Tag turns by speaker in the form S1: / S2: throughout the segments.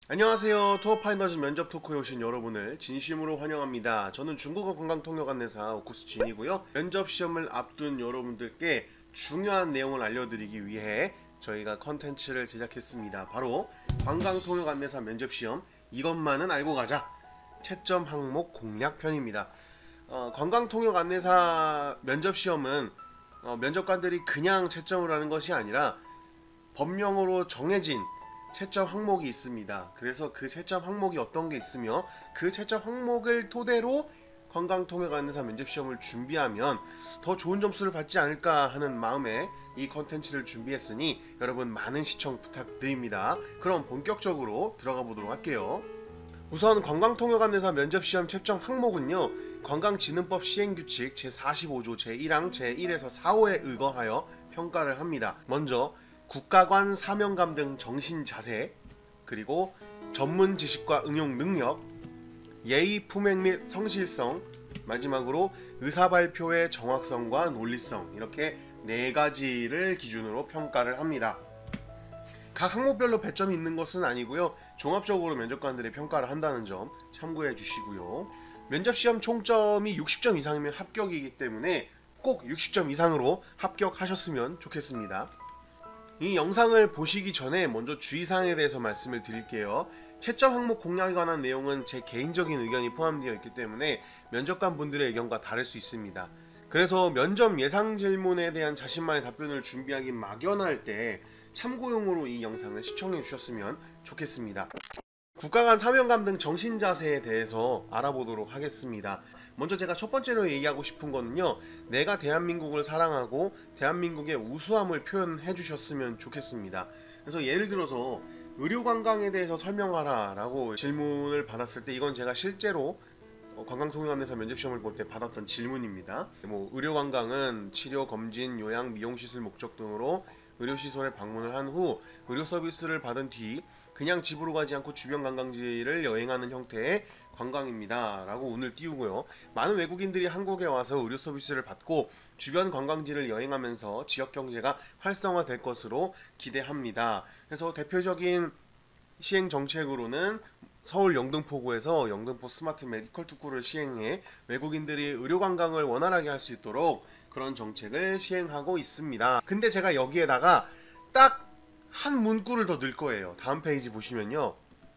S1: 안녕하세요. 투어파인더즈 면접 토크에 오신 여러분을 진심으로 환영합니다. 저는 중국어 관광통역 안내사 오쿠스 진이고요. 면접 시험을 앞둔 여러분들께 중요한 내용을 알려드리기 위해 저희가 컨텐츠를 제작했습니다. 바로 관광통역 안내사 면접 시험 이것만은 알고 가자 채점 항목 공략 편입니다. 관광통역 안내사 면접 시험은 면접관들이 그냥 채점을 하는 것이 아니라 법령으로 정해진 채점 항목이 있습니다. 그래서 그 채점 항목이 어떤 게 있으며 그 채점 항목을 토대로 관광통역 안내사 면접시험을 준비하면 더 좋은 점수를 받지 않을까 하는 마음에 이 컨텐츠를 준비했으니 여러분 많은 시청 부탁드립니다. 그럼 본격적으로 들어가 보도록 할게요. 우선 관광통역 안내사 면접시험 채점 항목은요, 관광진흥법 시행규칙 제45조 제1항 제1에서 4호에 의거하여 평가를 합니다. 먼저 국가관 사명감 등 정신 자세, 그리고 전문 지식과 응용 능력, 예의 품행 및 성실성, 마지막으로 의사 발표의 정확성과 논리성, 이렇게 네 가지를 기준으로 평가를 합니다. 각 항목별로 배점이 있는 것은 아니고요, 종합적으로 면접관들의 평가를 한다는 점 참고해 주시고요. 면접시험 총점이 60점 이상이면 합격이기 때문에 꼭 60점 이상으로 합격하셨으면 좋겠습니다. 이 영상을 보시기 전에 먼저 주의사항에 대해서 말씀을 드릴게요. 채점 항목 공략에 관한 내용은 제 개인적인 의견이 포함되어 있기 때문에 면접관 분들의 의견과 다를 수 있습니다. 그래서 면접 예상 질문에 대한 자신만의 답변을 준비하기 막연할 때 참고용으로 이 영상을 시청해 주셨으면 좋겠습니다. 국가 간 사명감 등 정신자세에 대해서 알아보도록 하겠습니다. 먼저 제가 첫 번째로 얘기하고 싶은 거는요, 내가 대한민국을 사랑하고 대한민국의 우수함을 표현해 주셨으면 좋겠습니다. 그래서 예를 들어서 의료관광에 대해서 설명하라 라고 질문을 받았을 때, 이건 제가 실제로 관광통역안내사 면접시험을 볼 때 받았던 질문입니다. 의료관광은 치료, 검진, 요양, 미용시술 목적 등으로 의료시설에 방문을 한 후 의료 서비스를 받은 뒤 그냥 집으로 가지 않고 주변 관광지를 여행하는 형태의 관광입니다 라고 운을 띄우고요, 많은 외국인들이 한국에 와서 의료 서비스를 받고 주변 관광지를 여행하면서 지역 경제가 활성화될 것으로 기대합니다. 그래서 대표적인 시행 정책으로는 서울 영등포구에서 영등포 스마트 메디컬 특구를 시행해 외국인들이 의료관광을 원활하게 할 수 있도록 그런 정책을 시행하고 있습니다. 근데 제가 여기에다가 딱 한 문구를 더 넣을 거예요. 다음 페이지 보시면요,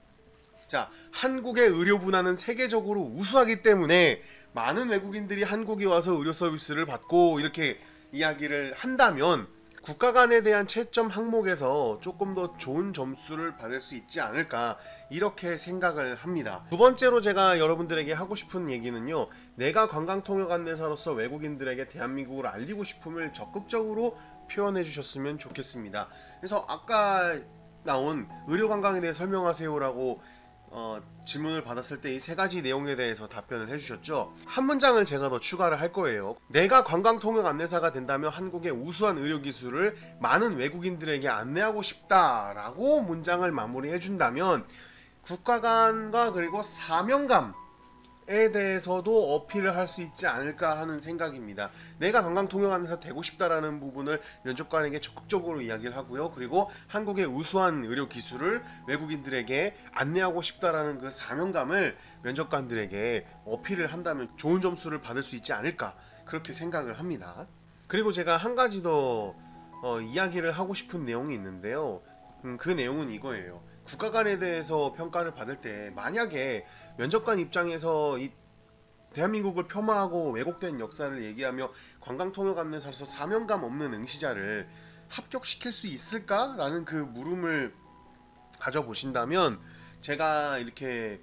S1: 자, 한국의 의료 분야는 세계적으로 우수하기 때문에 많은 외국인들이 한국에 와서 의료 서비스를 받고, 이렇게 이야기를 한다면 국가 간에 대한 채점 항목에서 조금 더 좋은 점수를 받을 수 있지 않을까, 이렇게 생각을 합니다. 두 번째로 제가 여러분들에게 하고 싶은 얘기는요, 내가 관광통역 안내사로서 외국인들에게 대한민국을 알리고 싶음을 적극적으로 표현해 주셨으면 좋겠습니다. 그래서 아까 나온 의료관광에 대해 설명하세요 라고 질문을 받았을 때 이 세 가지 내용에 대해서 답변을 해주셨죠. 한 문장을 제가 더 추가를 할 거예요. 내가 관광통역 안내사가 된다면 한국의 우수한 의료기술을 많은 외국인들에게 안내하고 싶다 라고 문장을 마무리해 준다면 국가관과 그리고 사명감에 대해서도 어필을 할 수 있지 않을까 하는 생각입니다. 내가 관광통역 안내사 되고 싶다라는 부분을 면접관에게 적극적으로 이야기를 하고요, 그리고 한국의 우수한 의료 기술을 외국인들에게 안내하고 싶다라는 그 사명감을 면접관들에게 어필을 한다면 좋은 점수를 받을 수 있지 않을까, 그렇게 생각을 합니다. 그리고 제가 한 가지 더 이야기를 하고 싶은 내용이 있는데요, 그 내용은 이거예요. 국가관에 대해서 평가를 받을 때 만약에 면접관 입장에서 이 대한민국을 폄하하고 왜곡된 역사를 얘기하며 관광통역 안내사로서 사명감 없는 응시자를 합격시킬 수 있을까? 라는 그 물음을 가져보신다면 제가 이렇게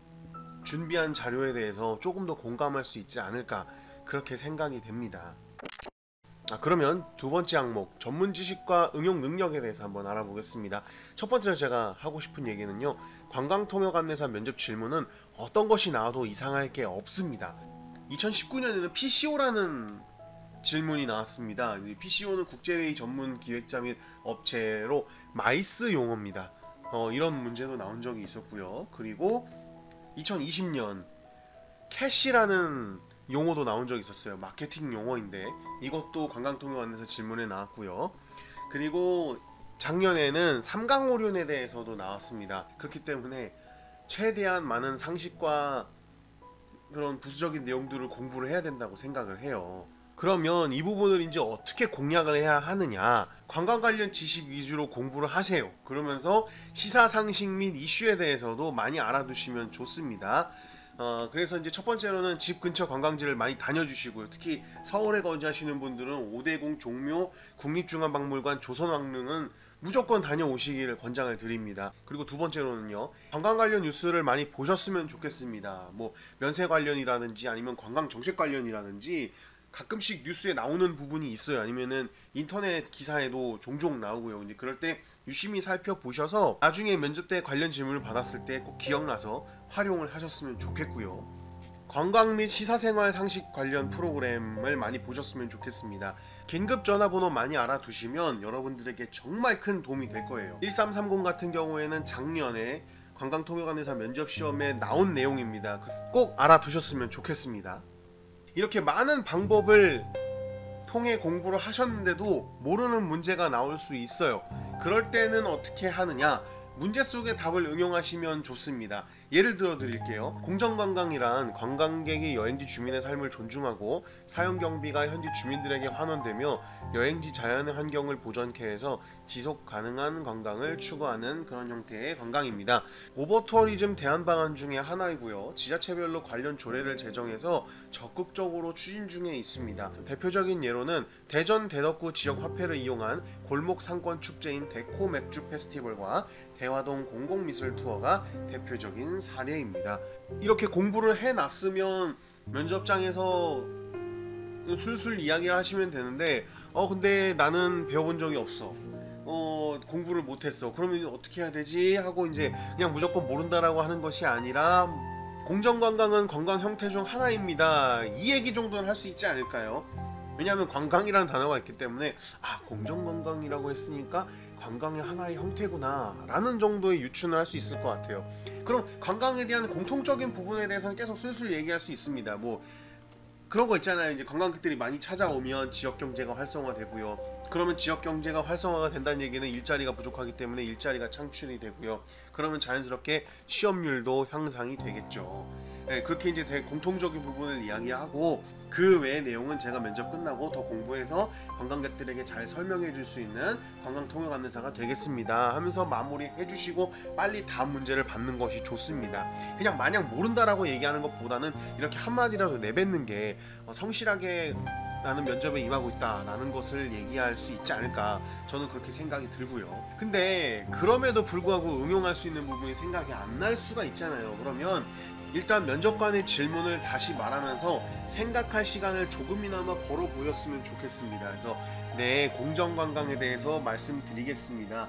S1: 준비한 자료에 대해서 조금 더 공감할 수 있지 않을까, 그렇게 생각이 됩니다. 그러면 두 번째 항목, 전문 지식과 응용 능력에 대해서 한번 알아보겠습니다. 첫 번째로 제가 하고 싶은 얘기는요, 관광통역 안내사 면접 질문은 어떤 것이 나와도 이상할 게 없습니다. 2019년에는 PCO라는 질문이 나왔습니다. PCO는 국제회의 전문 기획자 및 업체로 마이스 용어입니다. 이런 문제도 나온 적이 있었고요. 그리고 2020년 캐시라는 용어도 나온 적이 있었어요. 마케팅 용어인데 이것도 관광통역 안내사 질문에 나왔고요. 그리고 작년에는 삼강오륜에 대해서도 나왔습니다. 그렇기 때문에 최대한 많은 상식과 그런 부수적인 내용들을 공부를 해야 된다고 생각을 해요. 그러면 이 부분을 이제 어떻게 공략을 해야 하느냐, 관광 관련 지식 위주로 공부를 하세요. 그러면서 시사상식 및 이슈에 대해서도 많이 알아두시면 좋습니다. 그래서 이제 첫 번째로는 집 근처 관광지를 많이 다녀주시고요. 특히 서울에 거주하시는 분들은 오대궁, 종묘, 국립중앙박물관, 조선왕릉은 무조건 다녀오시기를 권장을 드립니다. 그리고 두 번째로는요, 관광 관련 뉴스를 많이 보셨으면 좋겠습니다. 뭐 면세 관련이라든지 아니면 관광 정책 관련이라든지 가끔씩 뉴스에 나오는 부분이 있어요. 아니면은 인터넷 기사에도 종종 나오고요. 이제 그럴 때 유심히 살펴보셔서 나중에 면접 때 관련 질문을 받았을 때 꼭 기억나서 활용을 하셨으면 좋겠고요. 관광 및 시사생활 상식 관련 프로그램을 많이 보셨으면 좋겠습니다. 긴급 전화번호 많이 알아두시면 여러분들에게 정말 큰 도움이 될 거예요. 1330 같은 경우에는 작년에 관광통역안내사 면접시험에 나온 내용입니다. 꼭 알아두셨으면 좋겠습니다. 이렇게 많은 방법을 통해 공부를 하셨는데도 모르는 문제가 나올 수 있어요. 그럴 때는 어떻게 하느냐? 문제 속의 답을 응용하시면 좋습니다. 예를 들어 드릴게요. 공정관광이란 관광객이 여행지 주민의 삶을 존중하고 사용경비가 현지 주민들에게 환원되며 여행지 자연의 환경을 보존케 해서 지속 가능한 관광을 추구하는 그런 형태의 관광입니다. 오버투어리즘 대안 방안 중에 하나이고요. 지자체별로 관련 조례를 제정해서 적극적으로 추진 중에 있습니다. 대표적인 예로는 대전 대덕구 지역 화폐를 이용한 골목 상권 축제인 대코 맥주 페스티벌과 대화동 공공미술 투어가 대표적인 사례입니다. 이렇게 공부를 해놨으면 면접장에서 술술 이야기를 하시면 되는데 근데 나는 배워본 적이 없어, 공부를 못했어, 그러면 어떻게 해야 되지 하고 이제 그냥 무조건 모른다라고 하는 것이 아니라 공정관광은 관광 형태 중 하나입니다. 이 얘기 정도는 할 수 있지 않을까요? 왜냐하면 관광이라는 단어가 있기 때문에 공정관광이라고 했으니까 관광의 하나의 형태구나 라는 정도의 유추는 할 수 있을 것 같아요. 그럼 관광에 대한 공통적인 부분에 대해서는 계속 술술 얘기할 수 있습니다. 뭐 그런 거 있잖아요. 이제 관광객들이 많이 찾아오면 지역경제가 활성화되고요. 그러면 지역경제가 활성화가 된다는 얘기는 일자리가 부족하기 때문에 일자리가 창출이 되고요. 그러면 자연스럽게 취업률도 향상이 되겠죠. 네, 그렇게 이제 되게 공통적인 부분을 이야기하고 그 외의 내용은 제가 면접 끝나고 더 공부해서 관광객들에게 잘 설명해 줄 수 있는 관광통역 안내사가 되겠습니다 하면서 마무리해 주시고 빨리 다음 문제를 받는 것이 좋습니다. 그냥 마냥 모른다라고 얘기하는 것보다는 이렇게 한마디라도 내뱉는 게 성실하게 나는 면접에 임하고 있다 라는 것을 얘기할 수 있지 않을까, 저는 그렇게 생각이 들고요. 근데 그럼에도 불구하고 응용할 수 있는 부분이 생각이 안 날 수가 있잖아요. 그러면 일단 면접관의 질문을 다시 말하면서 생각할 시간을 조금이나마 벌어 보였으면 좋겠습니다. 그래서 네, 공정관광에 대해서 말씀드리겠습니다.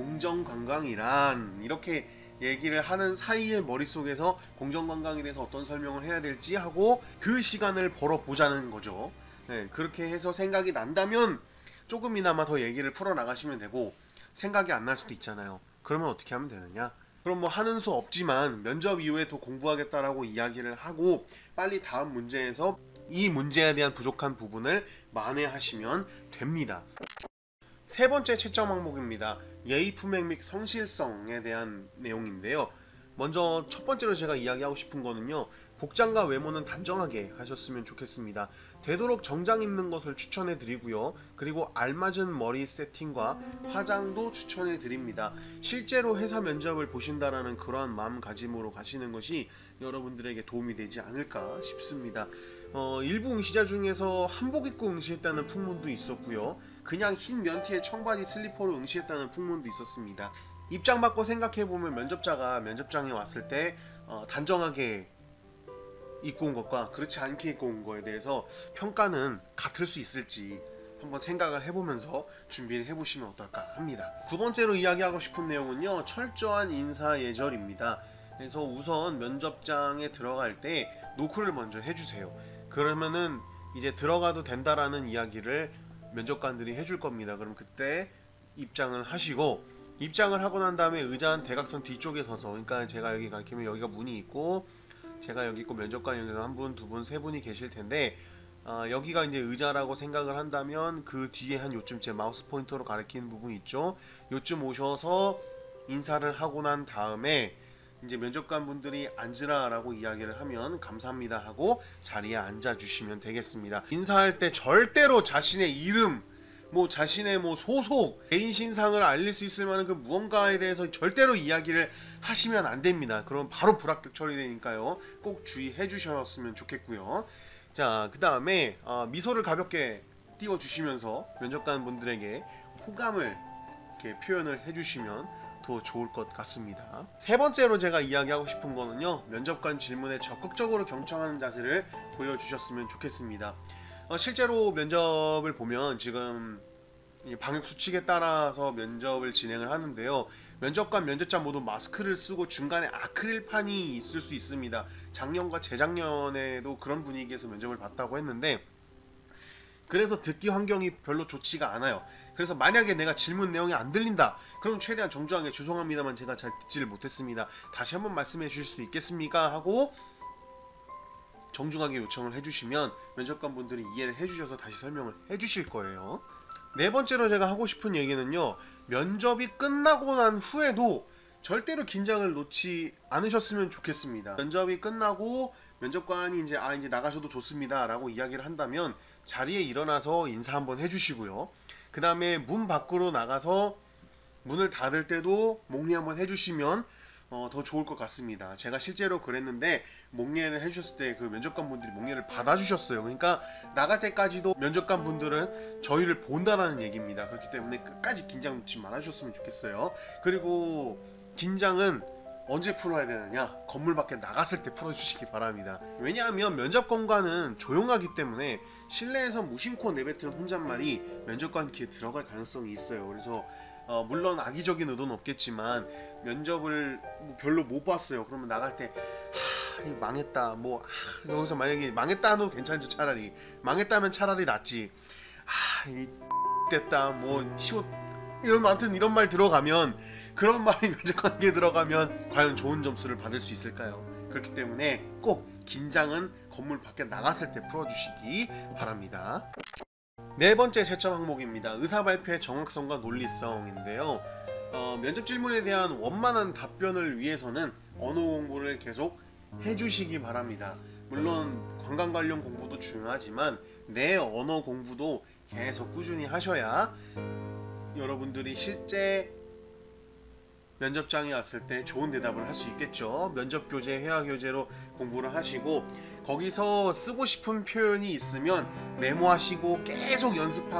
S1: 공정관광이란 이렇게 얘기를 하는 사이에 머릿속에서 공정관광에 대해서 어떤 설명을 해야 될지 하고 그 시간을 벌어 보자는 거죠. 네, 그렇게 해서 생각이 난다면 조금이나마 더 얘기를 풀어 나가시면 되고, 생각이 안 날 수도 있잖아요. 그러면 어떻게 하면 되느냐? 그럼 뭐 하는 수 없지만 면접 이후에 더 공부하겠다라고 이야기를 하고 빨리 다음 문제에서 이 문제에 대한 부족한 부분을 만회하시면 됩니다. 세 번째 채점 항목입니다. 예의 품행 및 성실성에 대한 내용인데요. 먼저 첫 번째로 제가 이야기하고 싶은 거는요, 복장과 외모는 단정하게 하셨으면 좋겠습니다. 되도록 정장 입는 것을 추천해 드리고요. 그리고 알맞은 머리 세팅과 화장도 추천해 드립니다. 실제로 회사 면접을 보신다라는 그러한 마음가짐으로 가시는 것이 여러분들에게 도움이 되지 않을까 싶습니다. 일부 응시자 중에서 한복 입고 응시했다는 풍문도 있었고요. 그냥 흰 면티에 청바지 슬리퍼로 응시했다는 풍문도 있었습니다. 입장 바꿔 생각해보면 면접자가 면접장에 왔을 때 단정하게 입고 온 것과 그렇지 않게 입고 온 거에 대해서 평가는 같을 수 있을지 한번 생각을 해보면서 준비를 해보시면 어떨까 합니다. 두 번째로 이야기하고 싶은 내용은요, 철저한 인사 예절입니다. 그래서 우선 면접장에 들어갈 때 노크를 먼저 해주세요. 그러면은 이제 들어가도 된다라는 이야기를 면접관들이 해줄 겁니다. 그럼 그때 입장을 하시고, 입장을 하고 난 다음에 의자한 대각선 뒤쪽에 서서, 그러니까 제가 여기 가리키면 여기가 문이 있고 제가 여기 있고 면접관 여기서 한 분, 두 분, 세 분이 계실 텐데 여기가 이제 의자라고 생각을 한다면 그 뒤에 한 요쯤 제 마우스 포인터로 가리키는 부분이 있죠. 요쯤 오셔서 인사를 하고 난 다음에 이제 면접관 분들이 앉으라라고 이야기를 하면 감사합니다 하고 자리에 앉아 주시면 되겠습니다. 인사할 때 절대로 자신의 이름, 뭐 자신의 뭐 소속, 개인 신상을 알릴 수 있을 만한 그 무언가에 대해서 절대로 이야기를 하시면 안 됩니다. 그럼 바로 불합격 처리되니까요. 꼭 주의해 주셨으면 좋겠고요. 자, 그 다음에 미소를 가볍게 띄워 주시면서 면접관 분들에게 호감을 이렇게 표현을 해주시면 더 좋을 것 같습니다. 세 번째로 제가 이야기하고 싶은 거는요, 면접관 질문에 적극적으로 경청하는 자세를 보여주셨으면 좋겠습니다. 실제로 면접을 보면 지금 방역 수칙에 따라서 면접을 진행을 하는데요, 면접관, 면접자 모두 마스크를 쓰고 중간에 아크릴판이 있을 수 있습니다. 작년과 재작년에도 그런 분위기에서 면접을 봤다고 했는데, 그래서 듣기 환경이 별로 좋지가 않아요. 그래서 만약에 내가 질문 내용이 안 들린다, 그럼 최대한 정중하게 죄송합니다만 제가 잘 듣지를 못했습니다, 다시 한번 말씀해 주실 수 있겠습니까? 하고 정중하게 요청을 해주시면 면접관 분들이 이해를 해주셔서 다시 설명을 해주실 거예요. 네 번째로 제가 하고 싶은 얘기는요, 면접이 끝나고 난 후에도 절대로 긴장을 놓지 않으셨으면 좋겠습니다. 면접이 끝나고 면접관이 이제 나가셔도 좋습니다 라고 이야기를 한다면 자리에 일어나서 인사 한번 해주시고요. 그 다음에 문 밖으로 나가서 문을 닫을 때도 목례 한번 해주시면 더 좋을 것 같습니다. 제가 실제로 그랬는데 목례를 해주셨을 때 그 면접관 분들이 목례를 받아주셨어요. 그러니까 나갈 때까지도 면접관 분들은 저희를 본다라는 얘기입니다. 그렇기 때문에 끝까지 긴장 놓지 말아주셨으면 좋겠어요. 그리고 긴장은 언제 풀어야 되느냐? 건물 밖에 나갔을 때 풀어주시기 바랍니다. 왜냐하면 면접 공간은 조용하기 때문에 실내에서 무심코 내뱉은 혼잣말이 면접관 귀에 들어갈 가능성이 있어요. 그래서 물론 악의적인 의도는 없겠지만 면접을 별로 못 봤어요. 그러면 나갈 때 망했다, 여기서 만약에 망했다도 괜찮죠. 차라리 망했다면 차라리 낫지, 됐다, 시옷, 이런 말 들어가면, 그런 말이 면접관 귀에 들어가면 과연 좋은 점수를 받을 수 있을까요? 그렇기 때문에 꼭 긴장은 건물 밖에 나갔을 때 풀어주시기 바랍니다. 네 번째 채점 항목입니다. 의사발표의 정확성과 논리성인데요, 면접 질문에 대한 원만한 답변을 위해서는 언어 공부를 계속 해주시기 바랍니다. 물론 관광 관련 공부도 중요하지만 내 언어 공부도 계속 꾸준히 하셔야 여러분들이 실제 면접장에 왔을 때 좋은 대답을 할 수 있겠죠. 면접 교재, 회화 교재로 공부를 하시고 거기서 쓰고 싶은 표현이 있으면 메모하시고 계속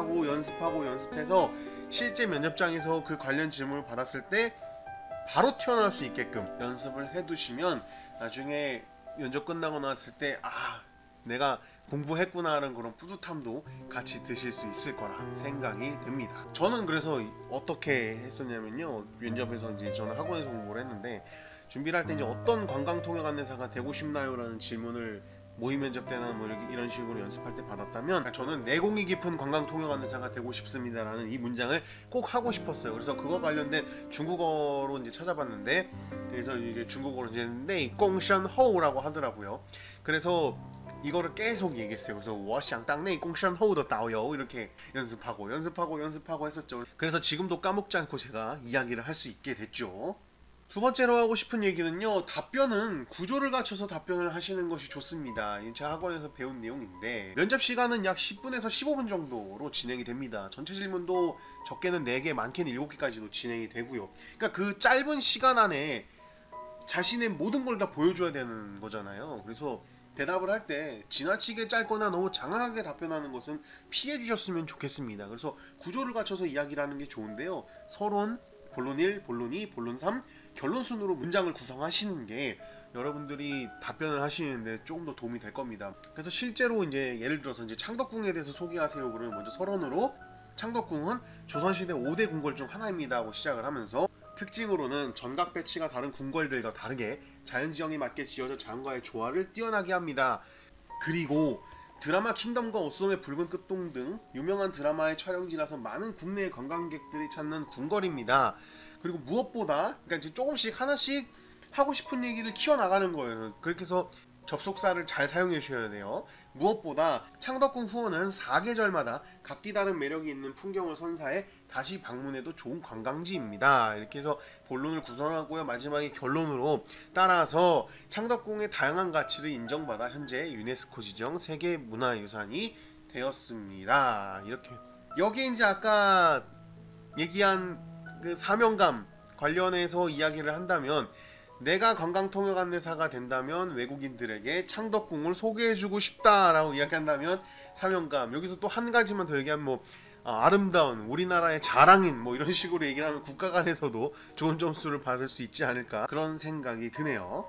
S1: 연습해서 실제 면접장에서 그 관련 질문을 받았을 때 바로 튀어나올 수 있게끔 연습을 해두시면 나중에 면접 끝나고 나왔을 때 내가 공부했구나 하는 그런 뿌듯함도 같이 드실 수 있을 거라 생각이 듭니다. 저는 그래서 어떻게 했었냐면요, 면접에서 이제 저는 학원에서 공부를 했는데 준비를 할 때 이제 어떤 관광 통역 안내사가 되고 싶나요? 라는 질문을 모의 면접 때나 이런 식으로 연습할 때 받았다면 저는 내공이 깊은 관광 통역 안내사가 되고 싶습니다 라는 이 문장을 꼭 하고 싶었어요. 그래서 그거 관련된 중국어로 이제 찾아봤는데, 그래서 이제 중국어로 이제 내공션호라고 하더라고요. 그래서 이거를 계속 얘기했어요. 그래서 我想当内공션后的导游 이렇게 연습하고 했었죠. 그래서 지금도 까먹지 않고 제가 이야기를 할 수 있게 됐죠. 두 번째로 하고 싶은 얘기는요, 답변은 구조를 갖춰서 답변을 하시는 것이 좋습니다. 제가 학원에서 배운 내용인데 면접 시간은 약 10분에서 15분 정도로 진행이 됩니다. 전체 질문도 적게는 4개, 많게는 7개까지도 진행이 되고요. 그러니까 그 짧은 시간 안에 자신의 모든 걸 다 보여줘야 되는 거잖아요. 그래서 대답을 할 때 지나치게 짧거나 너무 장황하게 답변하는 것은 피해 주셨으면 좋겠습니다. 그래서 구조를 갖춰서 이야기를 하는 게 좋은데요, 서론, 본론 1, 본론 2, 본론 3, 결론 순으로 문장을 구성하시는 게 여러분들이 답변을 하시는데 조금 더 도움이 될 겁니다. 그래서 실제로 이제 예를 들어서 이제 창덕궁에 대해서 소개하세요 그러면 먼저 서론으로 창덕궁은 조선시대 5대 궁궐 중 하나입니다 하고 시작을 하면서 특징으로는 전각 배치가 다른 궁궐들과 다르게 자연지형에 맞게 지어져 자연과의 조화를 뛰어나게 합니다. 그리고 드라마 킹덤과 오쏘의 붉은 끝동 등 유명한 드라마의 촬영지라서 많은 국내 관광객들이 찾는 궁궐입니다. 그리고 무엇보다 그러니까 이제 조금씩 하나씩 하고 싶은 얘기를 키워나가는 거예요. 그렇게 해서 접속사를 잘 사용해 주셔야 돼요. 무엇보다 창덕궁 후원은 4계절마다 각기 다른 매력이 있는 풍경을 선사해 다시 방문해도 좋은 관광지입니다. 이렇게 해서 본론을 구성하고요. 마지막에 결론으로 따라서 창덕궁의 다양한 가치를 인정받아 현재 유네스코 지정 세계문화유산이 되었습니다. 이렇게 여기 이제 아까 얘기한 그 사명감 관련해서 이야기를 한다면, 내가 관광통역안내사가 된다면 외국인들에게 창덕궁을 소개해주고 싶다라고 이야기한다면 사명감, 여기서 또 한 가지만 더 얘기하면 뭐 아름다운 우리나라의 자랑인 뭐 이런 식으로 얘기를 하면 국가 간에서도 좋은 점수를 받을 수 있지 않을까, 그런 생각이 드네요.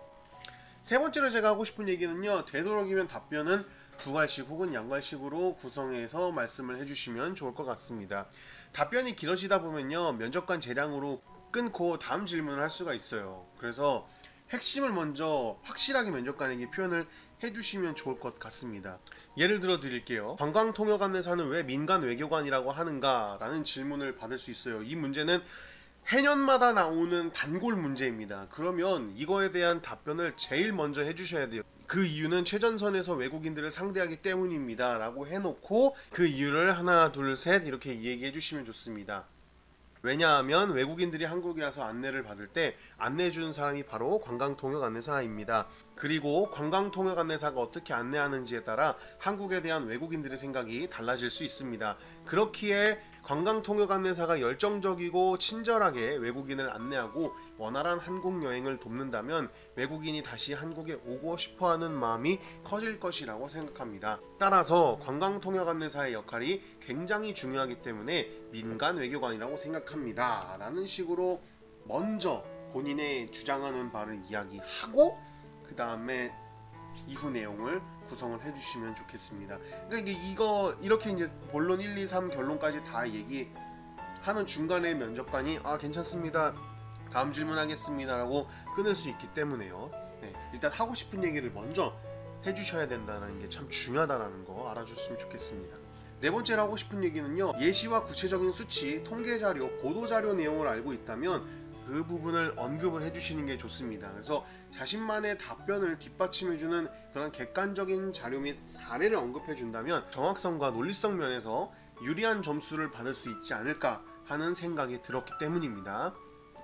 S1: 세 번째로 제가 하고 싶은 얘기는요, 되도록이면 답변은 두괄식 혹은 양괄식으로 구성해서 말씀을 해주시면 좋을 것 같습니다. 답변이 길어지다 보면요, 면접관 재량으로 끊고 다음 질문을 할 수가 있어요. 그래서 핵심을 먼저 확실하게 면접관에게 표현을 해주시면 좋을 것 같습니다. 예를 들어 드릴게요. 관광통역안내사는 왜 민간 외교관이라고 하는가? 라는 질문을 받을 수 있어요. 이 문제는 해년마다 나오는 단골 문제입니다. 그러면 이거에 대한 답변을 제일 먼저 해주셔야 돼요. 그 이유는 최전선에서 외국인들을 상대하기 때문입니다 라고 해놓고 그 이유를 하나 둘 셋 이렇게 얘기해 주시면 좋습니다. 왜냐하면 외국인들이 한국에 와서 안내를 받을 때 안내해주는 사람이 바로 관광통역안내사입니다. 그리고 관광통역안내사가 어떻게 안내하는지에 따라 한국에 대한 외국인들의 생각이 달라질 수 있습니다. 그렇기에 관광통역안내사가 열정적이고 친절하게 외국인을 안내하고 원활한 한국 여행을 돕는다면 외국인이 다시 한국에 오고 싶어하는 마음이 커질 것이라고 생각합니다. 따라서 관광통역안내사의 역할이 굉장히 중요하기 때문에 민간 외교관이라고 생각합니다 라는 식으로 먼저 본인의 주장하는 바를 이야기하고 그 다음에 이후 내용을 구성을 해주시면 좋겠습니다. 그러니까 이거 이렇게 이제 본론 1, 2, 3 결론까지 다 얘기하는 중간에 면접관이 괜찮습니다, 다음 질문하겠습니다 라고 끊을 수 있기 때문에요. 네, 일단 하고 싶은 얘기를 먼저 해주셔야 된다는 게 참 중요하다는 거 알아주셨으면 좋겠습니다. 네 번째로 하고 싶은 얘기는요, 예시와 구체적인 수치, 통계자료, 보도자료 내용을 알고 있다면 그 부분을 언급을 해주시는 게 좋습니다. 그래서 자신만의 답변을 뒷받침해주는 그런 객관적인 자료 및 사례를 언급해준다면 정확성과 논리성 면에서 유리한 점수를 받을 수 있지 않을까 하는 생각이 들었기 때문입니다.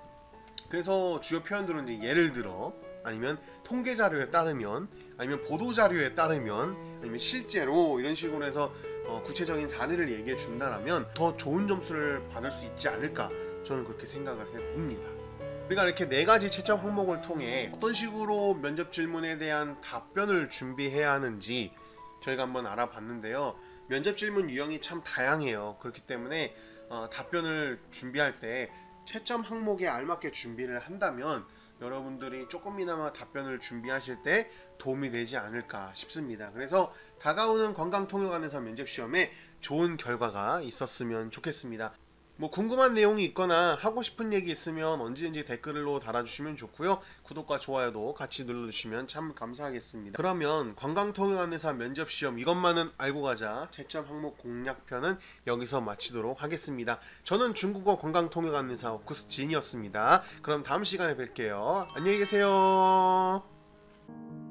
S1: 그래서 주요 표현들은 이제 예를 들어, 아니면 통계자료에 따르면, 아니면 보도자료에 따르면, 아니면 실제로 이런 식으로 해서 구체적인 사례를 얘기해 준다라면 더 좋은 점수를 받을 수 있지 않을까, 저는 그렇게 생각을 해봅니다. 우리가 이렇게 4가지 채점 항목을 통해 어떤 식으로 면접 질문에 대한 답변을 준비해야 하는지 저희가 한번 알아봤는데요. 면접 질문 유형이 참 다양해요. 그렇기 때문에 답변을 준비할 때 채점 항목에 알맞게 준비를 한다면 여러분들이 조금이나마 답변을 준비하실 때 도움이 되지 않을까 싶습니다. 그래서 다가오는 관광통역안내사 면접시험에 좋은 결과가 있었으면 좋겠습니다. 뭐 궁금한 내용이 있거나 하고 싶은 얘기 있으면 언제든지 댓글로 달아주시면 좋고요. 구독과 좋아요도 같이 눌러주시면 참 감사하겠습니다. 그러면 관광통역안내사 면접시험 이것만은 알고 가자 채점 항목 공략편은 여기서 마치도록 하겠습니다. 저는 중국어 관광통역안내사 오쿠스 진이었습니다. 그럼 다음 시간에 뵐게요. 안녕히 계세요.